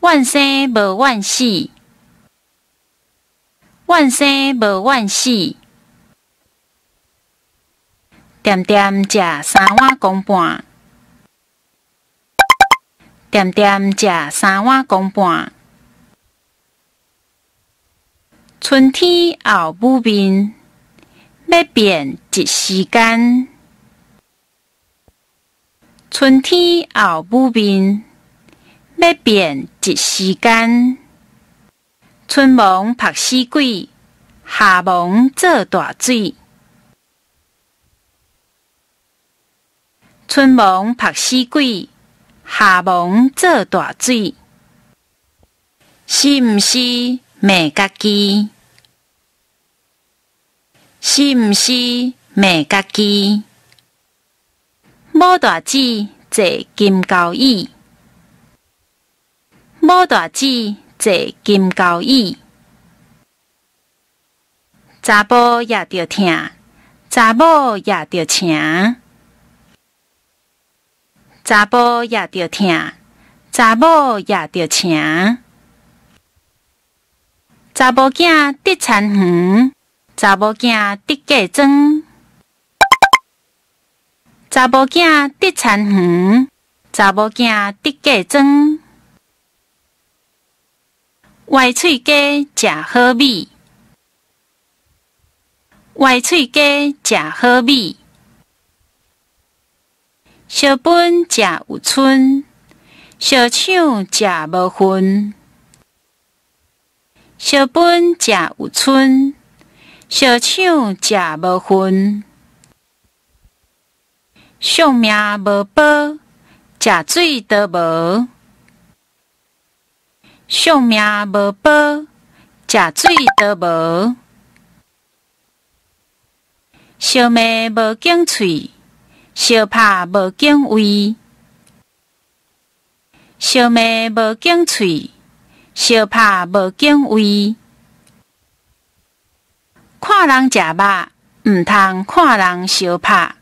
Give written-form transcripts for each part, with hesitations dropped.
怨生无怨死，怨生无怨死。点点食3碗公半，点点食3碗公半。春天后母面，要变一时间。春天后母面，要变一时间。春忙晒死鬼，夏忙做大水。春忙晒死鬼，夏忙做大水。是毋是骂家己？是毋是骂家己？某大姊坐金交椅，某大姊坐金交椅。查甫也着疼，查某也着请。查甫也着疼，查某也着请。查某囝得田园，查某囝得嫁妆。查某囝得田园，查某囝得嫁妆。歪喙鸡食好米，歪喙鸡食好米。小本食有春，小抢食无份。小本食有春，小抢食无份。性命无保，食水都无。性命无保，食水都无。小骂无警喙，相拍无警胃。小骂无警喙，相拍无警胃。看人食肉，毋通看人相拍。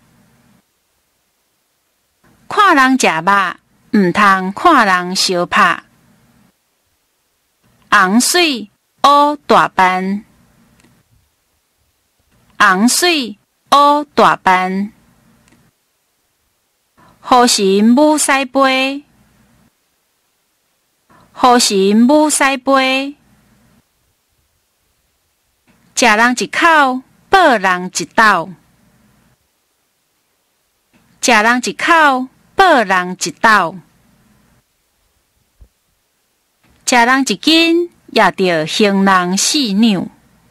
看人食肉，毋通看人相拍。洪水乌大斑，洪水乌大斑。好心母狮杯，好心母狮杯。食人一口，报人一斗。食人一口，报人一斗。食人一斤，也着行人4两。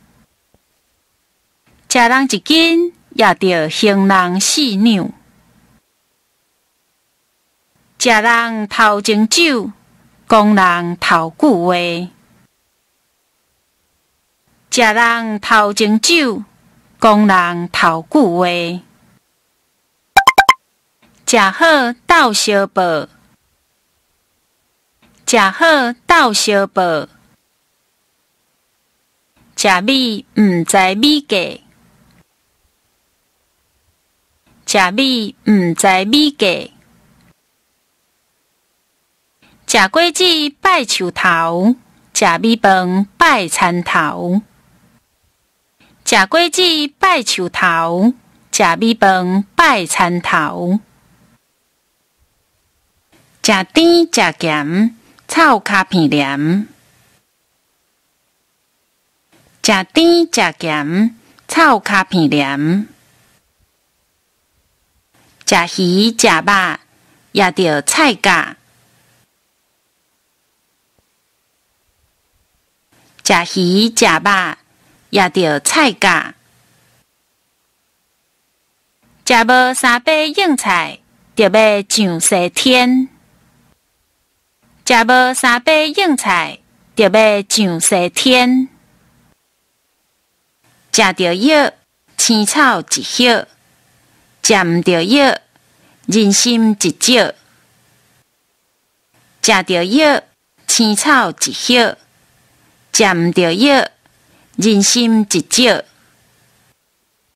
食人一斤，也着行人4两。食人头前酒，讲人头句话。食人头前酒，讲人头句话。食好斗相报，食好斗相报。食米毋知米价，食米毋知米价。食果子拜树头，食米饭拜田头。食果子拜树头，食米饭拜田头。食甜食咸，臭脚片黏。食甜食咸，臭脚片黏。食鱼食肉，也着菜价。食鱼食肉，也着菜价。食无3杯硬菜，就要上西天。食无3杯硬菜，就要上西天。食着药，青草一叶；食毋着药，人心一少。食着药，青草一叶；食毋着药，人心一少。